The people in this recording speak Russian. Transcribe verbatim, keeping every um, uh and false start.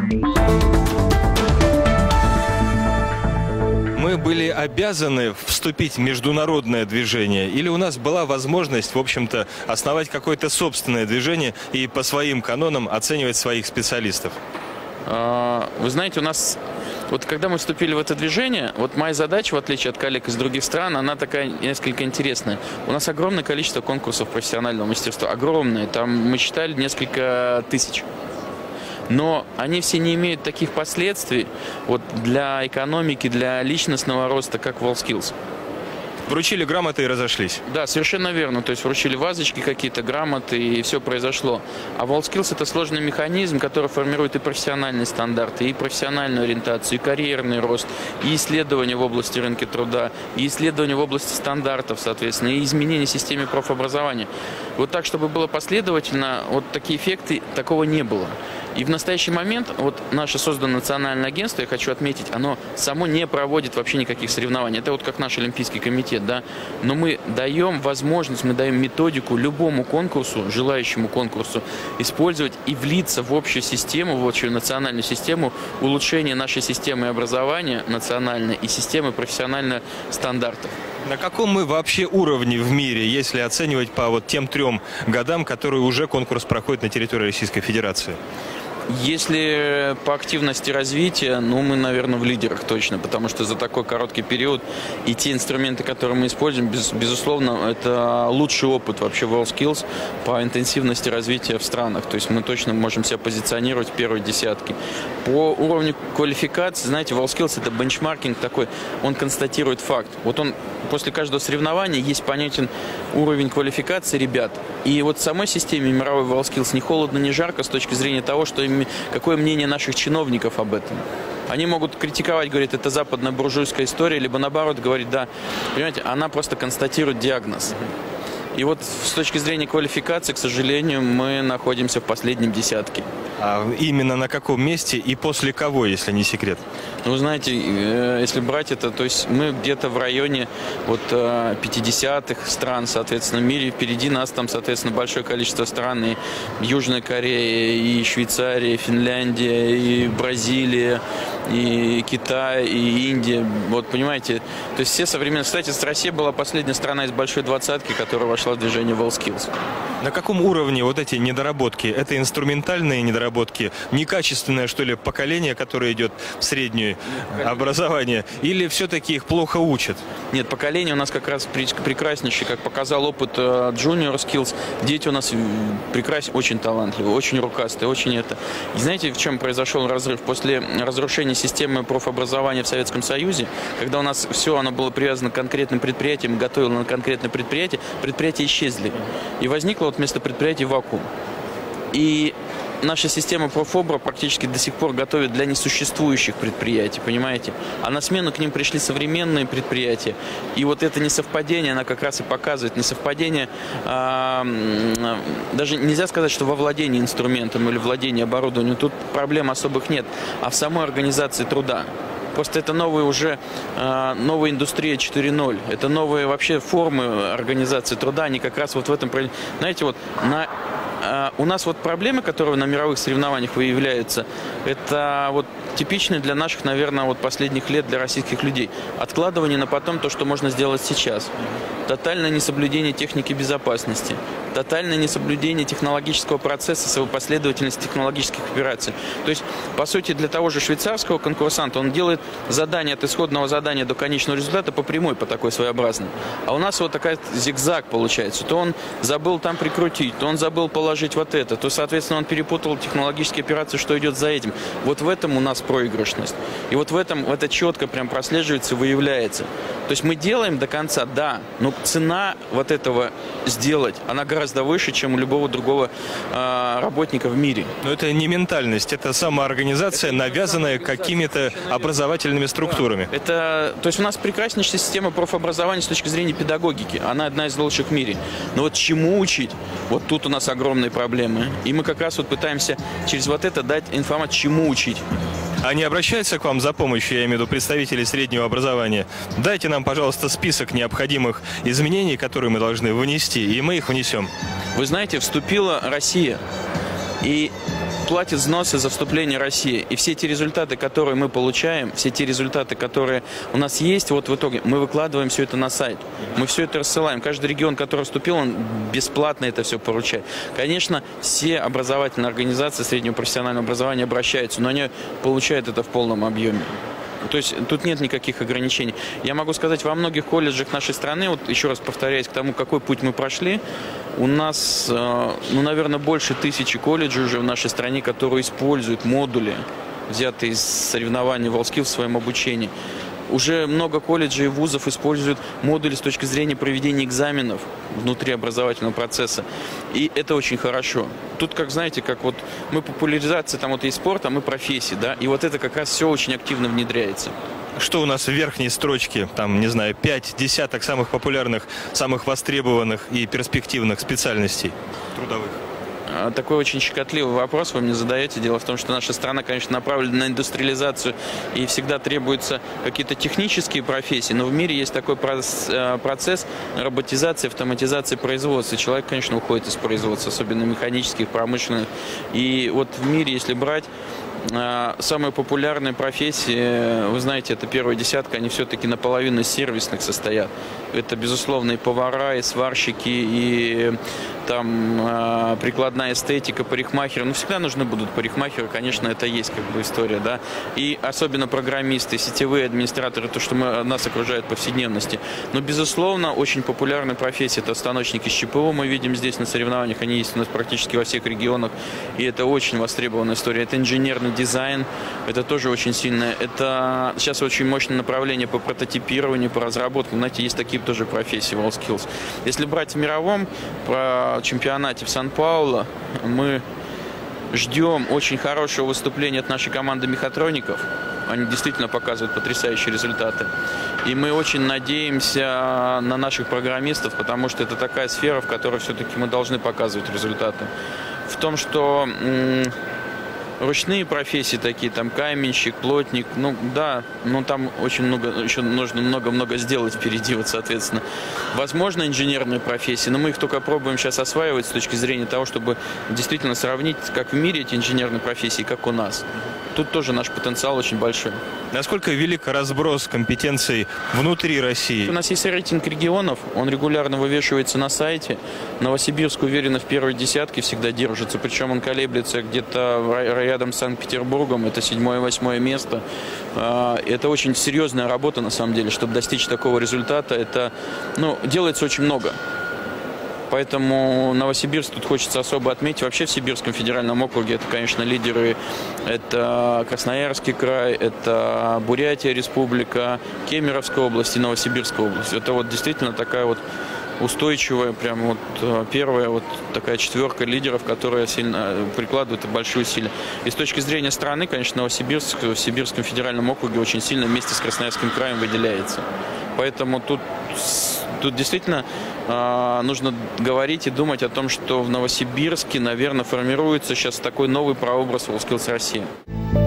Мы были обязаны вступить в международное движение, или у нас была возможность, в общем-то, основать какое-то собственное движение и по своим канонам оценивать своих специалистов? Вы знаете, у нас, вот когда мы вступили в это движение, вот моя задача, в отличие от коллег из других стран, она такая несколько интересная. У нас огромное количество конкурсов профессионального мастерства, огромное, там мы считали несколько тысяч. Но они все не имеют таких последствий вот, для экономики, для личностного роста, как WorldSkills. Вручили грамоты и разошлись. Да, совершенно верно. То есть вручили вазочки какие-то, грамоты, и все произошло. А WorldSkills – это сложный механизм, который формирует и профессиональные стандарты, и профессиональную ориентацию, и карьерный рост, и исследования в области рынка труда, и исследования в области стандартов, соответственно, и изменения в системе профобразования. Вот так, чтобы было последовательно, вот такие эффекты, такого не было. И в настоящий момент вот наше созданное национальное агентство, я хочу отметить, оно само не проводит вообще никаких соревнований. Это вот как наш Олимпийский комитет, да. Но мы даем возможность, мы даем методику любому конкурсу, желающему конкурсу, использовать и влиться в общую систему, в общую национальную систему улучшения нашей системы образования национальной и системы профессиональных стандартов. На каком мы вообще уровне в мире, если оценивать по вот тем трем годам, которые уже конкурс проходит на территории Российской Федерации? Если по активности развития, ну, мы, наверное, в лидерах точно, потому что за такой короткий период и те инструменты, которые мы используем, без, безусловно, это лучший опыт вообще WorldSkills по интенсивности развития в странах. То есть мы точно можем себя позиционировать в первой десятке. По уровню квалификации, знаете, WorldSkills – это бенчмаркинг такой, он констатирует факт. Вот он после каждого соревнования есть понятен уровень квалификации ребят. И вот в самой системе мировой WorldSkills не холодно, не жарко с точки зрения того, что им какое мнение наших чиновников об этом. Они могут критиковать, говорить, это западная буржуйская история, либо наоборот говорить, да, понимаете, она просто констатирует диагноз. И вот с точки зрения квалификации, к сожалению, мы находимся в последнем десятке. А именно на каком месте и после кого, если не секрет? Ну, вы знаете, если брать это, то есть мы где-то в районе вот пятидесятых стран, соответственно, в мире. Впереди нас там, соответственно, большое количество стран. И Южная Корея, и Швейцария, и Финляндия, и Бразилия, и Китай, и Индия. Вот, понимаете, то есть все современные... Кстати, Россия была последняя страна из большой двадцатки, которая вошла в движение WorldSkills. На каком уровне вот эти недоработки? Это инструментальные недоработки, некачественное, что ли, поколение, которое идет в среднее образование, или все-таки их плохо учат? Нет, поколение у нас как раз прекраснейшее, как показал опыт Junior Skills. Дети у нас прекрасные, очень талантливые, очень рукастые, очень это. И знаете, в чем произошел разрыв? После разрушения системы профобразования в Советском Союзе, когда у нас все оно было привязано к конкретным предприятиям, готовило на конкретное предприятие, предприятия исчезли. И возникло вот вместо предприятий вакуум. И наша система профобра практически до сих пор готовит для несуществующих предприятий, понимаете? А на смену к ним пришли современные предприятия. И вот это несовпадение, она как раз и показывает. Несовпадение, а, даже нельзя сказать, что во владении инструментом или владении оборудованием, тут проблем особых нет, а в самой организации труда. Просто это новые уже, новая индустрия четыре ноль. Это новые вообще формы организации труда. Они как раз вот в этом... Знаете, вот на... У нас вот проблемы, которые на мировых соревнованиях выявляются, это вот типичные для наших, наверное, вот последних лет для российских людей. Откладывание на потом то, что можно сделать сейчас. Тотальное несоблюдение техники безопасности. Тотальное несоблюдение технологического процесса, последовательности технологических операций. То есть, по сути, для того же швейцарского конкурсанта он делает задание от исходного задания до конечного результата по прямой, по такой своеобразной. А у нас вот такая зигзаг получается. То он забыл там прикрутить, то он забыл положить вот это, то, соответственно, он перепутал технологические операции, что идет за этим. Вот в этом у нас проигрышность. И вот в этом это четко прям прослеживается и выявляется. То есть мы делаем до конца, да, но цена вот этого сделать, она гораздо выше, чем у любого другого э, работника в мире. Но это не ментальность, это самоорганизация, это навязанная какими-то образовательными структурами. Да. Это, то есть у нас прекраснейшая система профобразования с точки зрения педагогики. Она одна из лучших в мире. Но вот чему учить, вот тут у нас огромные проблемы. И мы как раз вот пытаемся через вот это дать информацию, чему учить. Они обращаются к вам за помощью, я имею в виду представителей среднего образования. Дайте нам, пожалуйста, список необходимых изменений, которые мы должны вынести, и мы их внесем. Вы знаете, вступила Россия. И платит взносы за вступление России. И все те результаты, которые мы получаем, все те результаты, которые у нас есть, вот в итоге мы выкладываем все это на сайт. Мы все это рассылаем. Каждый регион, который вступил, он бесплатно это все поручает. Конечно, все образовательные организации среднего профессионального образования обращаются, но они получают это в полном объеме. То есть тут нет никаких ограничений. Я могу сказать, во многих колледжах нашей страны, вот еще раз повторяюсь к тому, какой путь мы прошли, у нас, ну, наверное, больше тысячи колледжей уже в нашей стране, которые используют модули, взятые из соревнований WorldSkills в своем обучении. Уже много колледжей и вузов используют модули с точки зрения проведения экзаменов внутри образовательного процесса. И это очень хорошо. Тут, как знаете, как вот мы популяризация, там вот есть спорт, а мы профессии, да, и вот это как раз все очень активно внедряется. Что у нас в верхней строчке, там, не знаю, пять десяток самых популярных, самых востребованных и перспективных специальностей трудовых? Такой очень щекотливый вопрос вы мне задаете. Дело в том, что наша страна, конечно, направлена на индустриализацию и всегда требуются какие-то технические профессии, но в мире есть такой процесс роботизации, автоматизации производства. Человек, конечно, уходит из производства, особенно механических, промышленных. И вот в мире, если брать самые популярные профессии, вы знаете, это первая десятка, они все-таки наполовину сервисных состоят. Это, безусловно, и повара, и сварщики, и там прикладная эстетика, парикмахеры. Ну, всегда нужны будут парикмахеры, конечно, это есть как бы история, да. И особенно программисты, сетевые администраторы, то, что мы, нас окружает в повседневности. Но, безусловно, очень популярная профессия – это станочники с ЧПУ. Мы видим здесь на соревнованиях, они есть у нас практически во всех регионах. И это очень востребованная история. Это инженерный дизайн, это тоже очень сильное. Это сейчас очень мощное направление по прототипированию, по разработке. Знаете, есть такие тоже профессии WorldSkills. Если брать в мировом по чемпионате в Сан-Паулу, мы ждем очень хорошего выступления от нашей команды мехатроников. Они действительно показывают потрясающие результаты. И мы очень надеемся на наших программистов, потому что это такая сфера, в которой все-таки мы должны показывать результаты. В том, что ручные профессии такие, там каменщик, плотник, ну да, но там очень много, еще нужно много-много сделать впереди, вот, соответственно. Возможно, инженерные профессии, но мы их только пробуем сейчас осваивать с точки зрения того, чтобы действительно сравнить, как в мире эти инженерные профессии, как у нас. Тут тоже наш потенциал очень большой. Насколько велик разброс компетенций внутри России? У нас есть рейтинг регионов, он регулярно вывешивается на сайте. Новосибирск уверенно в первой десятке всегда держится, причем он колеблется где-то рядом с Санкт-Петербургом, это седьмое-восьмое место. Это очень серьезная работа, на самом деле, чтобы достичь такого результата. Это, ну, делается очень много. Поэтому Новосибирск тут хочется особо отметить. Вообще в Сибирском федеральном округе это, конечно, лидеры. Это Красноярский край, это Бурятия республика, Кемеровская область и Новосибирская область. Это вот действительно такая вот устойчивая, прям вот первая вот такая четверка лидеров, которые сильно прикладывают большие усилия. И с точки зрения страны, конечно, Новосибирск в Сибирском федеральном округе очень сильно вместе с Красноярским краем выделяется. Поэтому тут, тут действительно э, нужно говорить и думать о том, что в Новосибирске, наверное, формируется сейчас такой новый прообраз WorldSkills России.